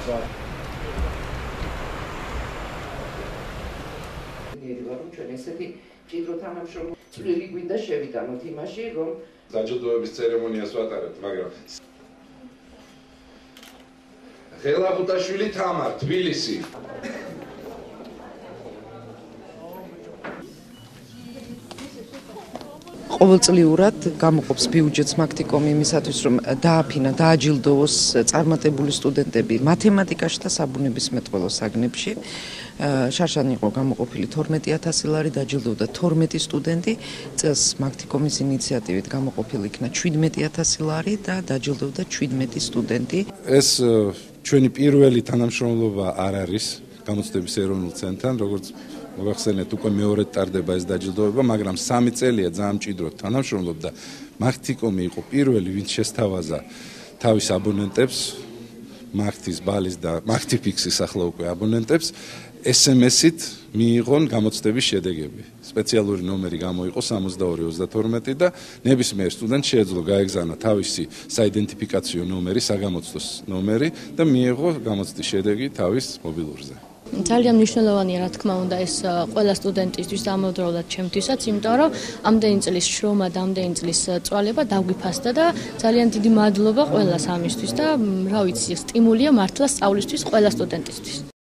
ჩვენ ესეთი მჭიდრო თანამშრომლობა წვლილი გვინდა შევიტანოთ იმაში, რომ დაჯილდოების ცერემონიას ვატარებთ, მაგრამ ხელაბუტაშვილი თამარ, თბილისი. ყოველწლიურად გამოყოფს ბიუჯეტს მაგთიკომი იმისათვის, რომ დააფინა, დააჯილდოვოს წარმატებული სტუდენტები მათემატიკაში და საბუნებისმეტყველო საგნებში. შარშან იყო გამოყოფილი 12000 ლარი, დაჯილდოვდა 12 სტუდენტი. წელს მაგთიკომის ინიციატივით გამოყოფილი იქნა 17000 ლარი და დაჯილდოვდა 17 სტუდენტი. ეს ჩვენი პირველი თანამშრომლობა არ არის გამოცდების ეროვნულ ცენტრთან, როგორც მოგახსენეთ, უკვე მეორედ ტარდება ეს დაჯილდოება, მაგრამ 3 წელია ძალიან მჭიდროდ თანამშრომლობდა. მაგთიკომი იყო პირველი, ვინც შესთავაზა თავის აბონენტებს, მაგთის ბალის და მაგთიფიქსის ახლა უკვე აბონენტებს SMS-ით მიიღონ გამოცდების შედეგები. სპეციალური ნომერი გამოიყო 6232 და ნებისმიერ სტუდენტს შეეძლო გაეგზავნა თავისი საიდენტიფიკაციო ნომერი, საგამოცდოს ნომერი და მიიღო გამოცდის შედეგი თავის მობილურზე. ძალიან მნიშვნელოვანია, რა თქმა უნდა, ეს ყველა სტუდენტისთვის ამავდროულად ჩემთვისაც, იმიტომ რომ ამდენი წლის შრომა და ამდენი წლის წვალება დაგვიფასდა და ძალიან დიდი მადლობა ყველას ამისთვის და რა ვიცი, სტიმულია მართლა სწავლისთვის ყველა სტუდენტისთვის.